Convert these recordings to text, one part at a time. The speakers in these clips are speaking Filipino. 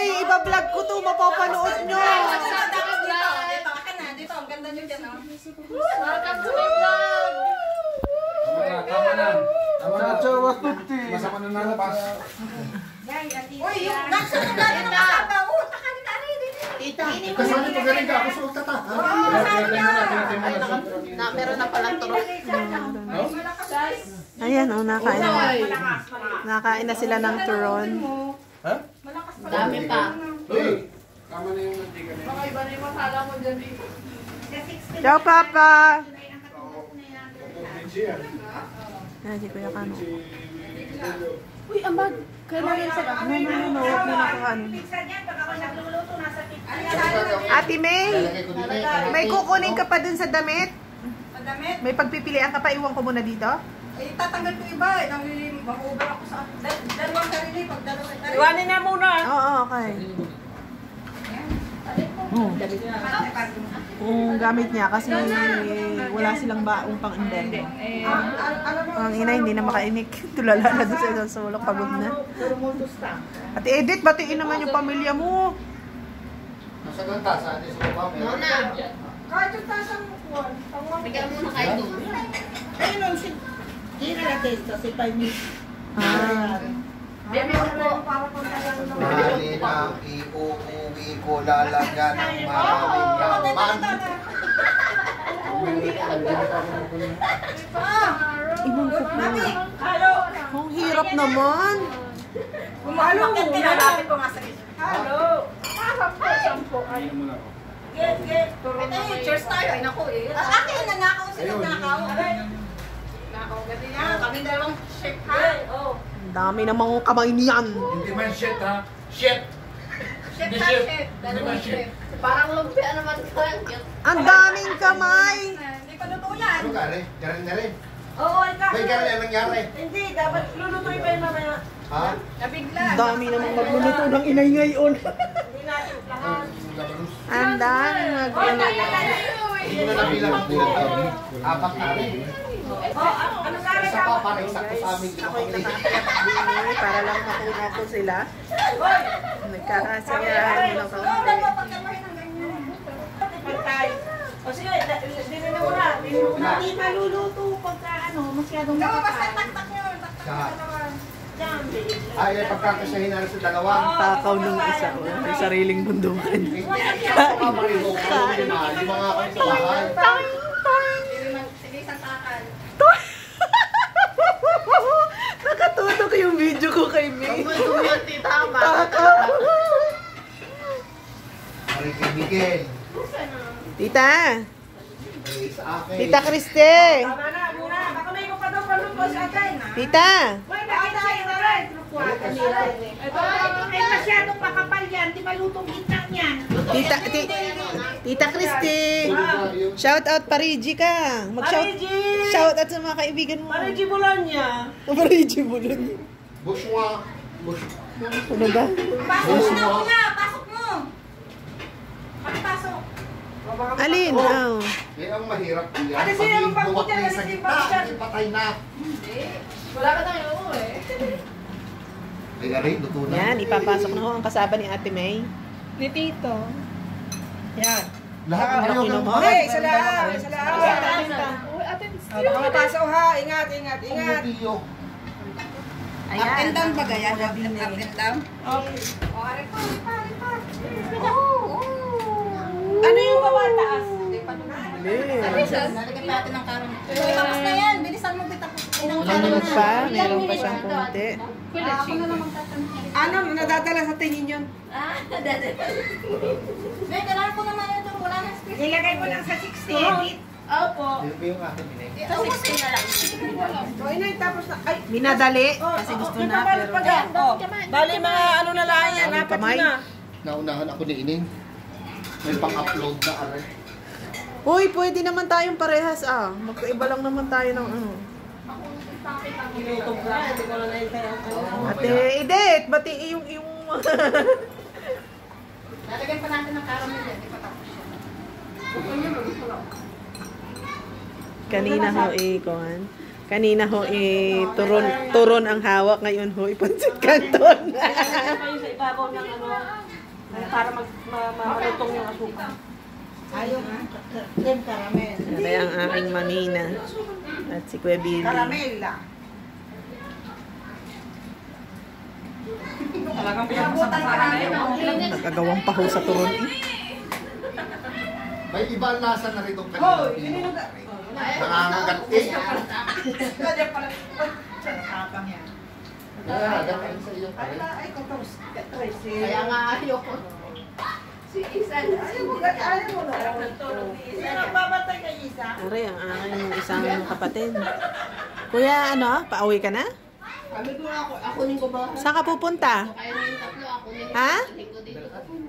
Ay, iba-vlog ko to, mapapanood nyo. Dito, ang ganda nyo dyan, oh. Welcome to my vlog! Tama na. Chachawa tuti. Masama na nalabas. Uy, yung nagsunod natin ng kasama. Takali-kali din. Tita, Kasama pa galing ka. Gusto kong tata. meron na palang turo. Ayan, oh, nakain na. Nakain na sila ng turon. Ha? Dami pa. Uy! Tama na yung mantika na yun. Mga iba na yung masala mo dyan dito. Ciao, Papa! Siya. Ayan, si Kuya Kano. Uy, ang bag. Kailangan sa No, huwag mo na kuhan. Ate May, may kukunin ka pa dun sa damit? Madamit. May pagpipilian ka pa, iwan ko muna dito? Eh, tatanggal ko iba. Mag-over ako sa dalawang sarili. Pag dalawang sarili. Iwanin na muna. Oo, okay. Kung gamit niya kasi wala silang baong pang invento. Ang ina hindi na makainik. Tulala na doon sa isang sulok, pagod na. Ate Edith, batiin naman yung pamilya mo. Nasa ganda sa atin sa baba. Muna. Kahit yung tasang mukuhan. Bigyan mo na kayo doon. Ayun nun, hindi na testa si Paimi. Bebe mo po. Mali na iuuwi ko lalagyan ng maraming yaman. Mami, halo. Ang hirap naman. Umakit ka na lapit ko nga sa gitna. Halo. Sampo. Ay. Get. Ito cheers tayo. Ay, naku eh. Akin, nanakaw sila, nanakaw. Nakaw, gati yan. Kami dalawang shake ha. Oh. Ang dami namang kamay niyan. Hindi man shit ha. Shit! Shake Hindi ha, shit. shake. Hindi Dalawang man shit. shake. Parang lumpia naman ko. Ang daming kamay. Hindi pa luto yan. Ano ka rin? Garin na rin. Oo, ikaw. May garin na nangyari. Hindi, dapat lulutuin pa yun mamaya. Ha? Nabigla. Ang dami namang magluluto ng inay ngayon. Hindi natin lahat. Ang dami magluluto. Hindi na nabilang bilang. Apat na rin. Ano sa akin? Isa pa para isakto sa amin. Para lang makuna ko sila. Nagkakasayahan mo ng kaunti. Pagkamahin ng ganyan. Pagkay. O sige, dinin mo na. Hindi maluluto pagka masyadong makakain. Basta taktak nyo. Taktak nyo naman. Ay, pagkakasahin na sa dalawa. Takaw ng isa. May sariling bundukan. Hindi ka mariho. Yung mga kasabahan. Sige, isang takal. Nakatutok yung video ko kay May. Tumunti, tama. Takaw. Ay, kay Miguel. Tita. Ay, sa akin. Tita Kriste. Tama na, muna. Baka may ko pa daw paluto sa akin. Tita. Uy, nakita kayo na rin. Ay, masyadong makapal yan. Di malutong gitna niyan. Tita Kriste. Shout out Parigi ka. Shout out sa mga kaibigan mo. Parigi Bologna. Parigi Bologna. Bushwa. Bush. Ano ba? Pasok mo na, una. Pasok mo. Pakipasok. Alin? Oh. Yan ang mahirap yan. Ano sino yung Pag pagkutya? buwak Ano sa sino yung gitna, pagkutya? ay patay na. Wala ka tayong ulo eh. Ay, gari, luto na. Yan, ipapasok na ho ang kasaba ni Ate May. Ni Tito. Yan. Lahat ng ayaw ng mga. Hey, isa lang. Isa lang. Uy, atin. Baka mapasok ha. Ingat, ingat, ingat. Ayan. Up and down ba gaya? Up and down? Okay. O, ari pa. Ano yung baba taas? Hindi pa naman. Nalagyan natin ng karon. Tapos na yan. Bilisan mo bitak. Meron pa, meron pa siyang konti. Ako na lang magtatanong. Ano? Nadadala sa tingin yun? May kailangan ko naman ito. Wala na space. Nilagay ko lang sa 60. Opo. Sino ba yung akin binay? Sa 16 na lang. O, inay, tapos na. Ay, Minadali kasi gusto na pero Bali mga ano na lang yan. Daming Apat kamay. na. Naunahan ako ni Ining. May pang-upload na aray. Uy, pwede naman tayong parehas ah. Magkaiba lang naman tayo ng ano. YouTube lang. Hindi ko na naintay ako. Ate Edith, bati yung Lalagyan pa natin ng karon nila. Hindi pa tapos siya. Kanina ho Kanina ho turon ang hawak, ngayon ho ipansit canton. Kayo sa ibabaw ng ano. Para malutong yung asukal. Ayaw nga. Creme caramel. Kaya ang aking mamina. At si Kuya Billy. Caramel lang. Talagang pinabutan ka na yun. Nagagawang paho sa turon. May ibang lasa na rin itong kanina. Nangangagat eh. Tapang yan. Nangangagat rin sa iyo. Ay, kotos. Kaya nga ayoko. Si Isa. Ayaw mo na. Sino nagbabatay kay Isa? Ari, ang aking isang kapatid. Kuya, ano? Pauwi ka na? Sabi ko nga ako, akunin ko ba? Saan ka pupunta? Kaya na yung tatlo, akunin ko. Ha? Akunin ko dito.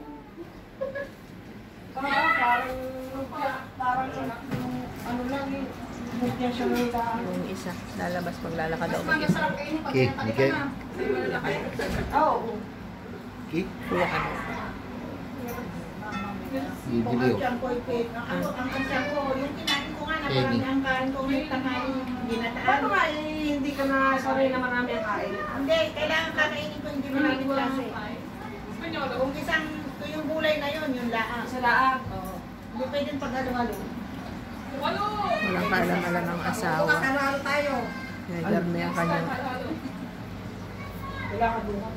Parang ano lang eh. Bukyan siya ng daan. Yung isa. Lalabas maglalakad daw. Masarap kainin pag Cake, nakalik cake. na. Oo. Cake? Kuya ka na. Bibili oh. Ang kasya ko, yung kinain ko nga na parang ang kain ko may tanghali ginataan. Paano nga hindi ka na sanay na marami ang kain? Hindi, kailangan kakainin ko hindi marami klase. Kung isang, yung gulay na yun, yung laang. Sa laang? Oo. Hindi pwedeng paghalo-halo. Walang kaalam-alam ng asawa. Paghalo tayo. Nagarme ang kanya. Wala ka bukas.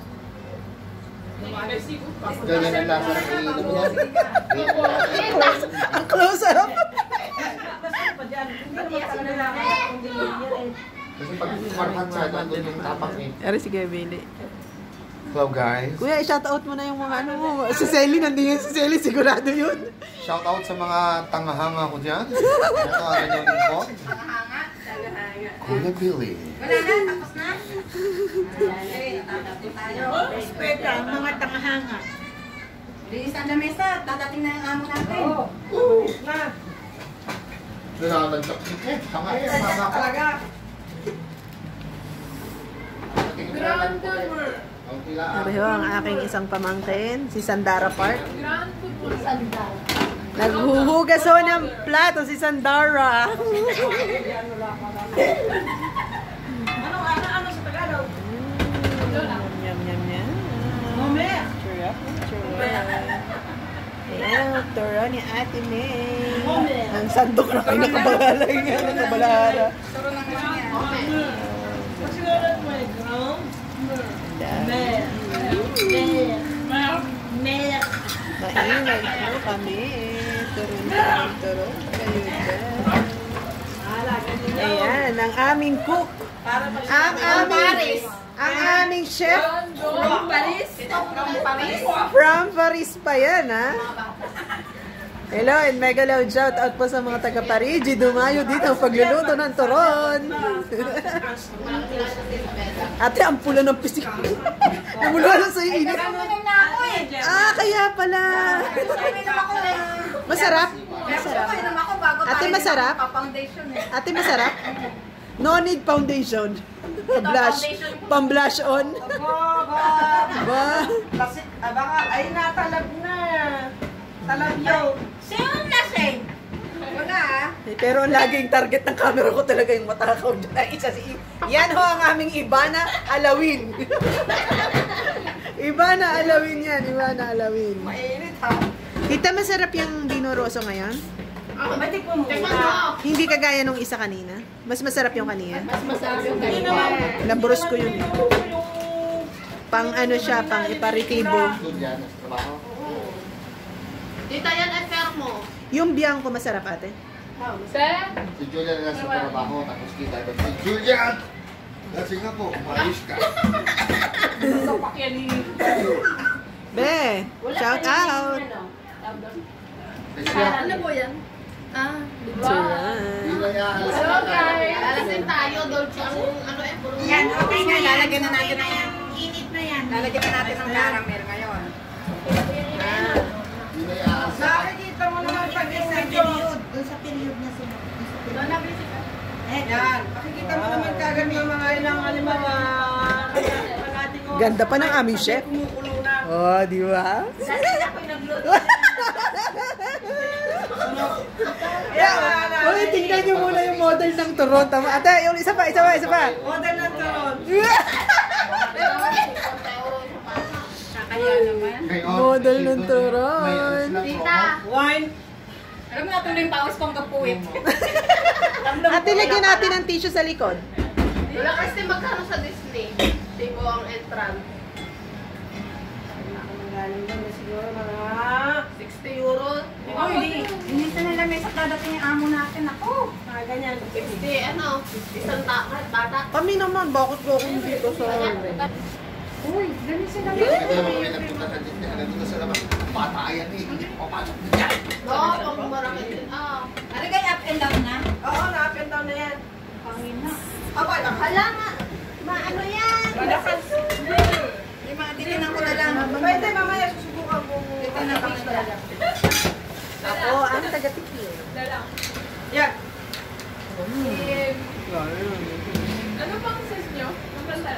Ganyan ang lasa ng ininom mo yan. Ang close-up! Basta pa dyan, hindi naman talaga lang kung delivery eh. Kasi pag marhat siya, nandun yung tapak eh. Ari si Kuya Billy. Hello guys. Kuya, i-shoutout mo na yung mga ano mo. Si Selly, nandiyan si Selly. Sigurado yun. Shout out sa mga tangahanga ko dyan. Ito ang inyong info. Tagahanga. Tagahanga. Kuya Billy. Wala na, tapos na. Respeto ang mga tangahanga. Linisan na mesa, dadating na yung amo natin. Oo. Na. Nalalagsak. Tama eh, mama ko. Talaga. Ari ho, ang aking isang pamangkin, si Sandara Park. Naghuhugas ho ng plato si Sandara. Ano sa Tagalog? Yum, yum, yum. Mome. Churap, churap. Ayan, turo ni Ate May. Ang sandok na kayo nakabagalay nga, nakabalara. Turo ng mga yan. Pasigalan mo eh, ground. Mer. Maingay po kami. Turun kami, turun kayo dyan. Ayan, ang aming cook. Ang aming chef. From Paris? From Paris? From Paris pa yan, ha? Hello, and mega loud shout out po sa mga taga Parigi. Dumayo dito ang pagluluto ng turon. Ate, ang pula ng pisik. Namula na sa init. Nakunin na ako eh. Ah, kaya pala. Nakunin ako eh. Masarap? Nakunin ako bago Ate, tayo masarap? nagpa-foundation eh. Ate, masarap? No need foundation. Blush. Pang-blush on. Ba? Kasi, baka, ay natalag na. Talag yun. Sino lasing? Wala ah. Pero ang laging target ng camera ko talaga yung matakaw dyan. Ay, isa si yan ho ang aming Ibana Alawin. Ibana Alawin yan. Ibana Alawin. Mainit ha. Tita, masarap yung Dino Rosso ngayon? Batik mo muna. Hindi kagaya nung isa kanina. Mas masarap yung kanina. Mas masarap yung kanina. Labros ko yun. Pang ano siya, pang iparitibo. Doon yan, sa trabaho. Tita, yan ay fair mo. Yung biyang ko masarap, ate. Si Julian na sa trabaho, tapos kita doon. Si Julian! Kasi nga po, umayos ka. Be, shout out. Ano po yan? Ah, Hindi na iaalas hello ka. guys! Alasin tayo, Dolce. Ano eh, puro Yan, okay na yan. Lalagyan na natin Okay ng yan. Init na yan. Lalagyan na natin ng caramel ngayon. Hindi na iaalas ka. Nakikita mo naman pag yung medyo. Doon sa period na sila. Doon na, busy ka. Yan. Makikita mo naman kagad yung mga ilang halimbawa. Ganda pa ng aming chef. Kumukulo na. Oh, di ba? Dati ako'y nagluto. Uy, tingnan nyo muna yung model ng turon. Tama. Ate, yung isa pa, isa pa. Model ng turon. Nakakaya naman. Ngayon, Model ng ito, turon. may ano sila, Tita. promo. Wine. Alam mo natuloy yung paus kong kapuwit. Ate, lagyan natin ng tissue sa likod. Wala kasi magkano sa Disney. Tibo ang entrance. Galing doon na siguro mga 60 euros. Oh, hindi sa nalamay sa dadating yung amo natin. Ako. mga ganyan. 60, ano, isang bata. Kami naman, bakit ko kung dito sa... Uy, ganun sila. Ito yung mga may nagpunta sa Disney. Hanggang dito sa labas. Patayan eh. Hindi ko papasok na dyan. No, pang marami din. Ano kayo up and down na? Oo, na-up and down na yan. Pangina. Aba, Hala nga, maano yan? Yung mga titinan ko na lang. pwede mamaya susubukan kung Ito na tapos talaga. Ako, ang taga-tikil. Yan. Ano pang size nyo? Ang ganda.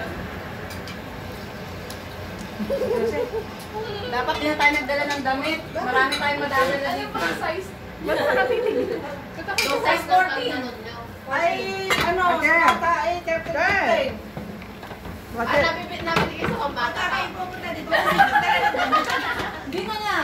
Dapat din na tayo nagdala ng damit. Marami tayong madala na dito. size? Ba't ka natitigil? So, size 14. Ay, ano, Okay. sa bata ay 30. Nabibigay sa pambata. Hindi na nga.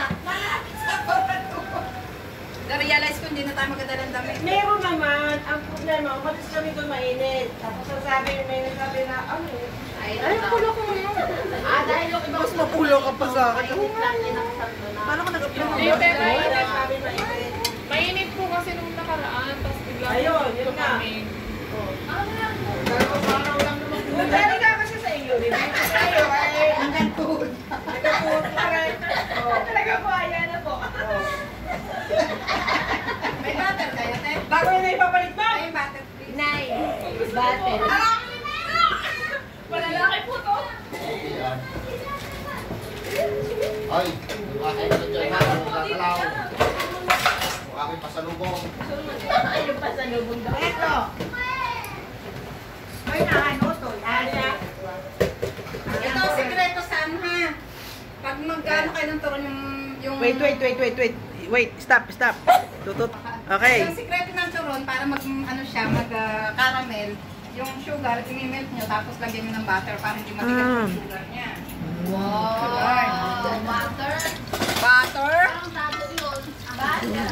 Na-realize ko hindi na tayo magdala ng damit. Meron naman, ang problema, umalis kami doon mainit. Tapos may nagsabi na, ano eh, Ay, kulo ko yun. Dahil yung ibang Mas mapulo ka pa sa akin. na. Paano ka nag-upload? sabi mainit. Mainit po kasi nung nakaraan, tapos bigla Ayun, yun nga. Nagdali ka kasi sa iyo, di ba? Sa iyo, ay, nagkatuhod pa rin. Talaga po, ayan na po. May butter kayo, te? Bago yun na ipapalit mo? Ay, butter, please. Nay, battle. Malalaki po to. Okay yan. Ay, yung aking ano dyan ha, nakakalaw. Yung aking pasalubong. Ayun pa sa lubong daw. Eto. May naano to, yan siya. Ito, sikreto saan ha? Pag mag-ano kayo ng turon yung... Wait, stop. Tutut. Okay. Yung sikreto ng turon, para mag-ano siya, mag-caramel, yung sugar, i-melt nyo, tapos lagyan nyo ng butter para hindi matigas yung sugar niya. Wow, butter. Butter? Parang tato yun. Butter.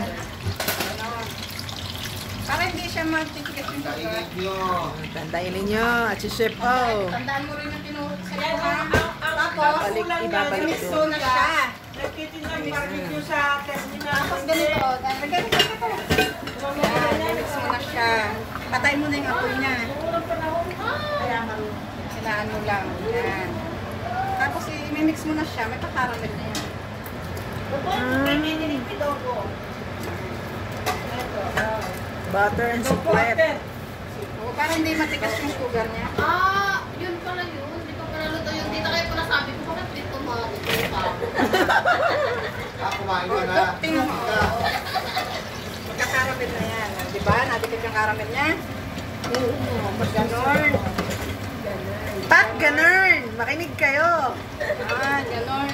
Para hindi siya matitigas yung sugar. Kainit nyo. Tandayin ninyo at si Chef O. Tandaan mo rin yung tinuro sa Yan, iyo, ha? tapos, Ibabalik Mix doon. na siya. nagtitinda ng barbecue sa terminal. Tapos ganito, ganito. Yan, mix mo na siya. Patay mo na yung apoy niya. Kailangan mo lang. Yan. Tapos i-mix mo na siya. May pakaramel na yan. Butter and secret. O, para hindi matigas yung sugar niya. Yun pala yun. Hindi ko pala luto yun. Dito kayo pala sabi ko, bakit dito maluto pa? Kumain ka na. Tingnan mo. Magkakaramel na yan. Diba? Nadikit yung caramel niya. Ganon. Pat, ganun. Makinig kayo. Ganon.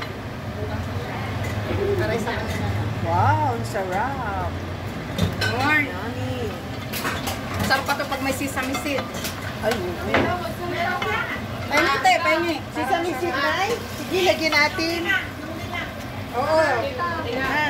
Taray sa akin. Wow, ang sarap. Ganon. Yummy. Masarap pa ito pag may sesame seed. Ay, Ay, nate, pengi. sesame seed na. Sige, lagyan natin. Oo. Ah.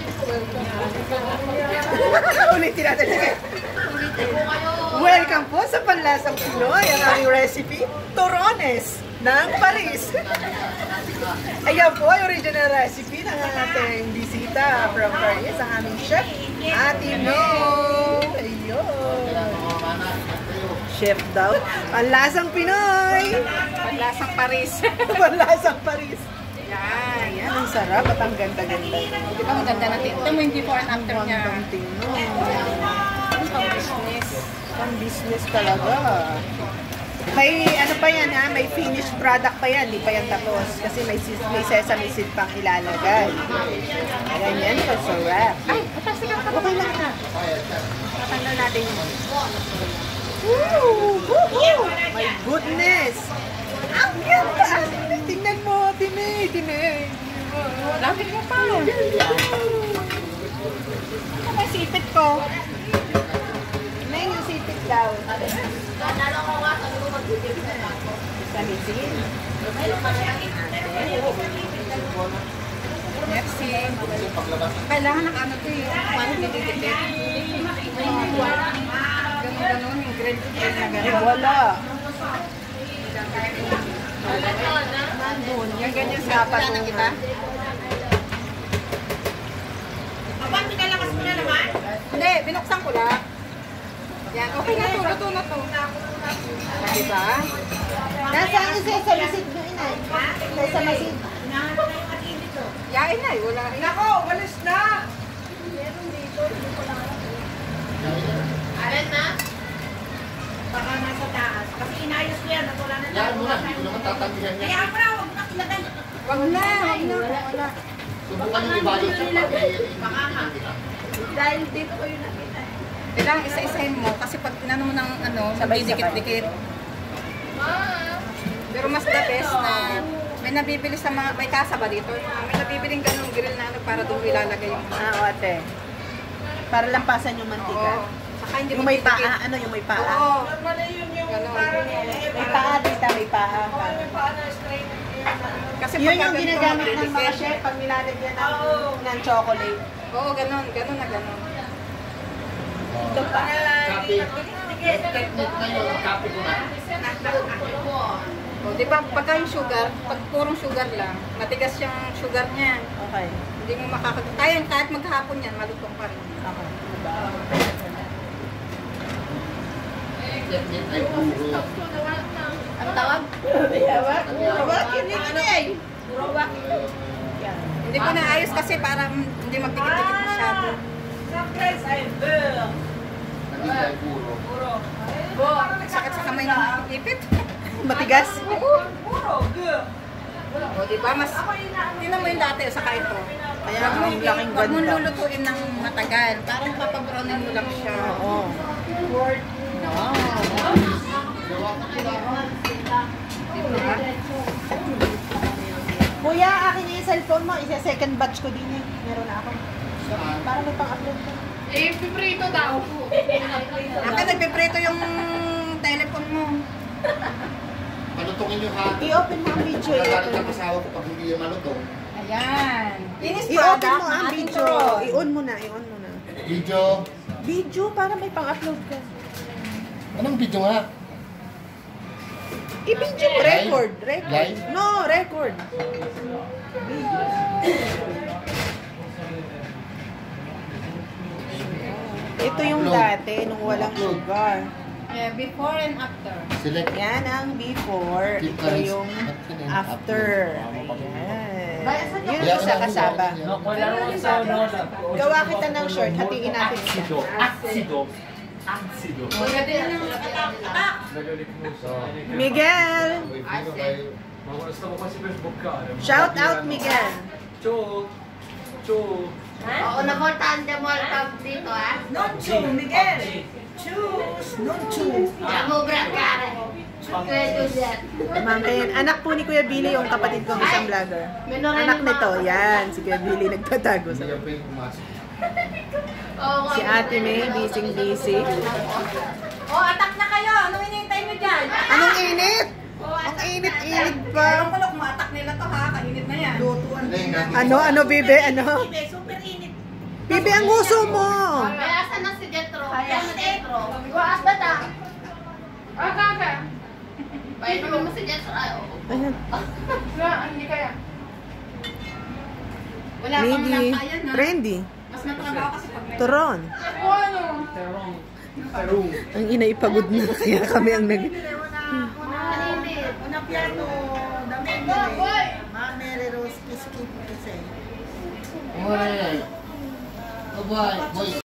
Ulitin natin. Sige. Welcome po sa Panlasang Pinoy. Ang aming recipe, Torones ng Paris. Ayan po ang original recipe ng ating bisita from Paris, ang aming chef, Ate No. Ayun. Chef daw. Panlasang Pinoy. Panlasang Paris. Panlasang Paris. Yan. Ayan, ang sarap at ang ganda-ganda. Di ba maganda na ito? Ito mo yung before and after niya. Ang tingnan. Pang business. Pang business talaga. May ano pa yan ha, may finished product pa yan, di pa yan tapos. Kasi may sesame seed pang ilalagay. Ganyan po, sarap. Ay, kasi ka Okay lang ha. tatanggal natin yun. Woo! Woo! My goodness! Ang ganda! Tingnan mo, Tine. Lapit mo pa. Ito may sipit ko. Tingnan yung sipit ko. daw. Nalo ko nga, sabi ko magbibigay na ako. Salisin. Merci. Paglabas. Kailangan ng ano to eh. Paano didikit? Ganun-ganun, yung grade na gano'n. Wala. Yung ganyan sa patungan kita. Abang, pinalakas mo na naman? Hindi, binuksan ko lang. Yan, okay na to, luto na to. Diba? Nasaan yung sesamisid nyo, inay? Sesamisid. Hinahanap na yung at-init to. Yain na, wala. Nako, walis na! Alin na? Baka nasa taas. Kasi inayos ko yan. Wala na Yan mo na, hindi ko naman tatanggihan Kaya yan. bro, huwag na kilagay. Wag na, wala. Subukan yung ibalot sa Dahil dito ko yung nakita. Kailangan isa-isahin mo kasi pag inano mo ng ano, sabay-dikit-dikit. Pero mas the best na may nabibili sa mga, may kasa ba dito? May nabibiling ganung grill na ano para doon ilalagay yung Ate. Para lampasan yung mantika. Oo. Saka hindi Yung may magdidikit. paa, ano yung may paa? Oo. Ganun. May paa, tita, may paa. Kasi Yun pagka yung ganito ginagamit ng mga magdidikit. chef pag nilalagyan ng chocolate. Oo, ganun na ganun. Ito pa. Copy. Technique na yun, copy ko na. O, di ba, pagka yung sugar, pag purong sugar lang, matigas yung sugar niya. Okay. Hindi mo makakatayin, kahit maghapon yan, malutong pa rin. Okay. Technique ay puro. Ano tawag? Hindi ko naayos kasi para hindi magdikit-dikit masyado. Technique ay puro. Sakit sa kamay ng ipit. Matigas? O, di ba? Mas, tingnan mo yung dati, saka ito. Kaya ang laking Huwag mong ganda. lulutuin ng matagal. Parang papabrownin mo lang siya. Oo. Diba? Kuya, akin na yung cellphone mo. Isa second batch ko din eh. Meron na ako. Para may pang-upload ka. Eh, piprito daw. Akin, nagpiprito yung telephone mo. Palutungin yung hati. I-open mo ang video. Nagagalit I-open ang mo. asawa ko pag hindi yung malutong. Ayan. Finish I-open product mo ng ang ating video. turon. I-on mo na. I-on mo na. Video. Video para may pang-upload ka. Anong video nga? I-video mo. Live? Record. Record. Live? No, record. Ito yung Upload. dati nung walang Upload. sugar. Yeah, before and after. Select. Yan ang before. Keep Ito eyes. yung after. Ayan. Yun Kaya ang isa kasaba. Wala naman sa Gawa kita ng short. Hatiin natin isa. Aksido. Aksido. Nagalit mo sa... Miguel! Magulas mo kasi Facebook ka. Shout out, Miguel! Cho! Cho! Oo, napuntahan mo welcome dito, ha? Nonchu, Miguel. Choose, nonchu. Namubrat ka rin. Kuya Julian. Mangkin. Anak po ni Kuya Billy, yung kapatid kong isang vlogger. Anak nito, yan. Si Kuya Billy nagtatago sa Hindi yung pwede pumasok. Oo, Si Ate May, busy. Oh, atak na kayo! Anong hinihintay mo dyan? Anong init? Ang init-init pa. Ewan ko lang kung atak nila to ha, kainit na yan. Ano, Bibe? Ano? Super init. Bibe, ang gusto mo! Kaya asan na si Jetro? Kaya si Jetro. Guas ba ta? Ah, kaka. Painumin mo si Jetro. Ay, oo. Ayan. Hindi kaya. Wala pang Midi. lampayan ha. Trendy. Mas matrabaho kasi pag may... Turon. O ano? Ang ina ipagod na. Kaya kami ang nag... Mainit. Una piano, dami nila. Mami, Rose, kiss, kiss, kiss. Alright. Bye-bye. Boys.